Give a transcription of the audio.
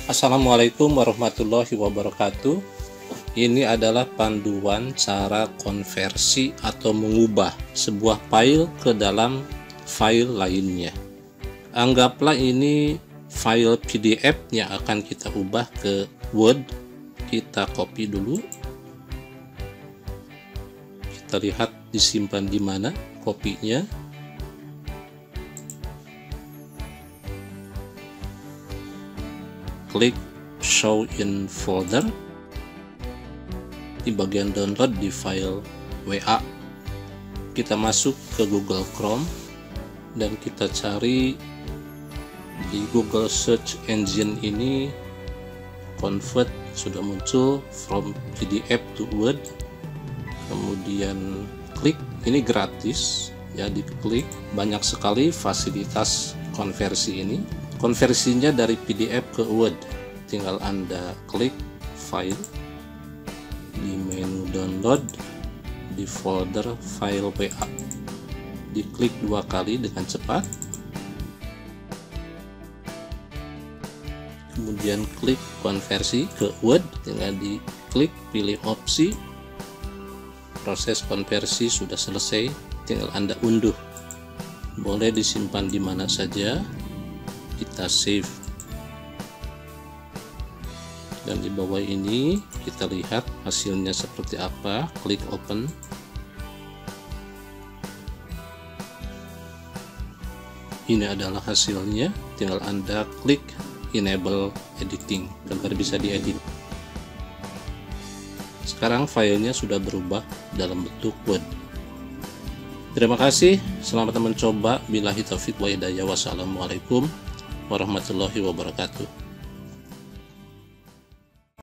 Assalamualaikum warahmatullahi wabarakatuh. Ini adalah panduan cara konversi atau mengubah sebuah file ke dalam file lainnya. Anggaplah ini file PDF yang akan kita ubah ke Word. Kita copy dulu. Kita lihat disimpan di mana kopinya. Klik show in folder di bagian download di file WA. Kita masuk ke Google Chrome dan kita cari di Google Search Engine ini convert, sudah muncul from PDF to Word. Kemudian klik, ini gratis ya, diklik. Banyak sekali fasilitas konversi ini. Konversinya dari PDF ke Word, tinggal Anda klik file di menu download di folder file WA, diklik 2 kali dengan cepat, kemudian klik konversi ke Word, tinggal diklik pilih opsi. Proses konversi sudah selesai, tinggal Anda unduh. Boleh disimpan di mana saja. Kita save, dan di bawah ini kita lihat hasilnya seperti apa. Klik open. Ini adalah hasilnya, tinggal Anda klik enable editing agar bisa diedit. Sekarang filenya sudah berubah dalam bentuk Word. Terima kasih, selamat mencoba. Billahi taufiq wa hidayah. Wassalamualaikum warahmatullahi wabarakatuh.